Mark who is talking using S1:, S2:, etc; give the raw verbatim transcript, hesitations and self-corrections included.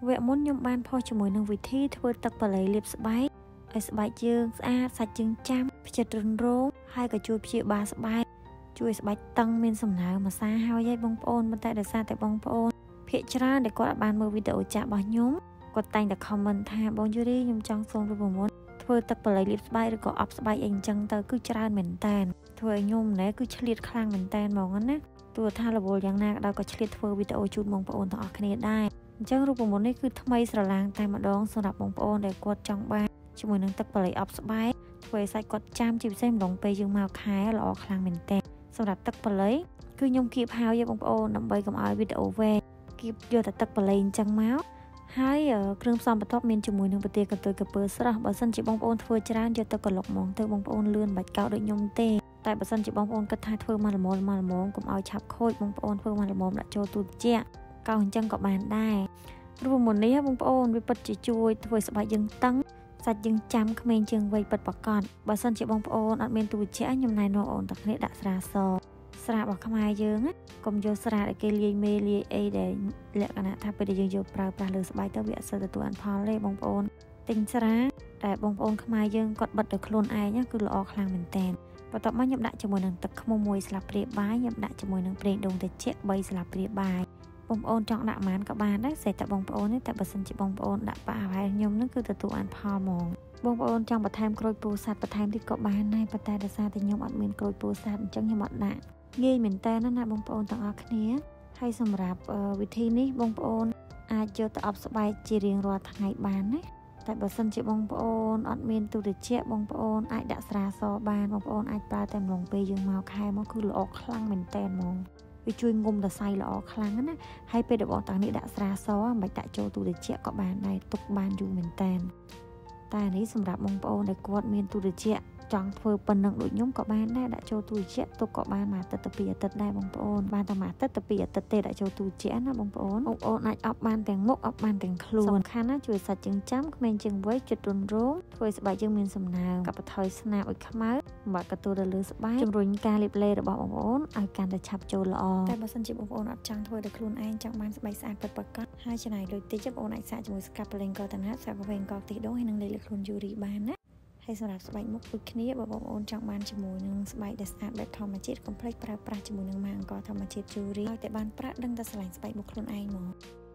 S1: វគ្គមុនខ្ញុំបានផុសជាមួយនឹងវិធីធ្វើទឹកប៉ាឡេលាបស្បែកឲ្យស្បែកយើងស្អាតសាច់យើងចាំផ្ចិតរន់រោមហើយក៏ជួយព្យាបាលស្បែកជួយស្បែកតឹងមានសំណើមម្សាហើយហើយបងប្អូនប៉ុន្តែដោយសារតែបងប្អូនភាគច្រើនដែលគាត់បានមើលវីដេអូចាស់របស់ខ្ញុំគាត់តែងតែ comment ថាបងយូរីខ្ញុំចង់សូមរូបមន្តធ្វើទឹកប៉ាឡេលាបស្បែកឬក៏អប់ស្បែកអីអញ្ចឹងទៅគឺច្រើនមែនតែនធ្វើឲ្យខ្ញុំណែគឺឆ្លៀតខ្លាំងមែនតែនហ្មងណាទោះថារវល់យ៉ាងណាក៏ដោយក៏ឆ្លៀតធ្វើវីដេអូជូនបងប្អូនទាំងអស់គ្នាដែរអញ្ចឹងរូបមន្តនេះគឺថ្មីស្រឡាងតែម្ដងសម្រាប់បងប្អូនដែលគាត់ចង់បានជាមួយនឹងទឹកប៉ាឡេអប់ស្បែកធ្វើឲ្យសាច់គាត់ចាំជាពិសេសម្ដងពេលយើងមកខែល្អខ្លាំងមែនតែនសម្រាប់ទឹកប៉ាឡេគឺខ្ញុំគៀបហើយបងប្អូនដើម្បីកុំឲ្យវីដេអូវែងគៀបយកតែទឹកប៉ាឡេអញ្ចឹងមកហើយគ្រឿងផ្សំបន្ទាប់មានជាមួយនឹងប្រទាលកន្ទុយក្រពើស្រស់បើសិនជាបងប្អូនធ្វើច្រើនយកទៅកន្លុកហ្មងទៅបងប្អូនលឿនបាច់កោតដូចខ្ញុំទេតែបើសិនជាបងប្អូនគិតថាធ្វើមកល្មមមកល្មមកុំឲ្យឆាប់ខូចបងប្អូនធ្វើមកល្មមដាក់ចូលទូត្រជាក់កោសអញ្ចឹងក៏បានដែររូបមន្តនេះបងប្អូនវាពិតជាជួយធ្វើស្បែកយើងតឹងសាច់យើងចាំក្មេងជាងវ័យពិតប្រាកដបើសិនជាបងប្អូនអត់មានទូត្រជាក់ខ្ញុំណែនាំបងប្អូនទាំងគ្នាដាក់ស្រាសស្រារបស់ខ្មែរយើងកុំយកស្រាដែលគេលាយមេលាយអីដែលលក្ខណៈថាពេលដែលយើងយកប្រើប្រាស់លើស្បែកទៅវាអត់សូវទទួលផលទេបងប្អូនទិញស្រាតែបងប្អូនខ្មែរយើងគាត់បិទដោយខ្លួនឯងគឺល្អខ្លាំងមែនតើបន្ទាប់មកខ្ញុំដាក់ជាមួយនឹងទឹកឃ្មុំមួយស្លាបព្រាបាយខ្ញុំដាក់ជាមួយនឹងប្រេងដូងត្រជាក់បីស្លាបព្រាបាយបងប្អូនចង់ដាក់ប៉ុន្មានក៏បានដែរសេតែបងប្អូនទេតែបើសិនជាបងប្អូនដាក់ប៉ាហើយខ្ញុំនឹងគឺទទួលបានផលហ្មងបងប្អូនចង់បន្ថែមក្រូចពោធិ៍សាត់បន្ថែមទៀតក៏បានដែរប៉ុន្តែដោយសារតែខ្ញុំអត់មានក្រូចពោធិ៍សាត់អញ្ចឹងខ្ញុំអត់ដាក់ងាយមែនតើណាបងប្អូនទាំងអស់គ្នាហើយសម្រាប់វិធីនេះបងប្អូនអាចយកទៅអប់ស្បែកជារៀងរាល់ថ្ងៃបានណាតែបើសិនជាបងប្អូនអត់មានទូត្រជាក់បងប្អូនអាចដាក់ស្រាសបានបងប្អូនអាចប្រើតែម្លងពេលយើងមកខែមកគឺល្អខ្លាំងមែនតើហ្មងវាជួយងុំសរសៃល្អខ្លាំងណាហើយពេលដែលបងតាំងនេះដាក់ស្រាសមិនបាច់ដាក់ចូលទូត្រជាក់ក៏បានដែរទុកបានយូរមែនតើតែនេះសម្រាប់បងប្អូនដែលគាត់មានទូត្រជាក់ចង់ធ្វើប៉ុណ្ណឹងដូចខ្ញុំក៏បានដែរដាក់ចូលទូត្រជាក់ទុកក៏បានមួយអាទិត្យទៅពីរអាទិត្យដែរបងប្អូនបានតែមួយអាទិត្យទៅពីរអាទិត្យទេដាក់ចូលទូត្រជាក់ណាបងប្អូនបងប្អូនអាចអប់បានទាំងមុខអប់បានទាំងខ្លួនសំខាន់ណាជួយសាច់ជើងចាំក្មេងជាងវ័យចិត្តរន់រោមធ្វើស្បែកយើងមានសំណើមកាត់បន្ថយស្នាមឲ្យខ្មៅបាត់កទួលទៅលើស្បែកជំរុញការលាបឡេរបស់បងប្អូនឲ្យកាន់តែឆាប់ចូលល្អតែបើសិនជាបងប្អូនអត់ចង់ធ្វើដោយខ្លួនឯងចង់បានស្បែកស្អាតពិតប្រាកដហើយចំណាយលុយតិចបងប្អូនអាចសាកជាមួយ Scapeling កតាណាសាកវែងកខ្ទិះដូងហើយនឹងលេខលើខ្លួនយូរីបានណាហើយសម្រាប់ស្បែកមុខដូចគ្នាបើបងប្អូនចង់បានជាមួយនឹងស្បែកដែលស្អាតបែបធម្មជាតិកុំភ្លេចប្រើប្រាស់ជាមួយនឹងម៉ាអង្គរធម្មជាតិយូរីឲ្យតែបានប្រាក់ដឹងតែស្រឡាញ់ស្បែកមុខខ្លួនឯងហ្មង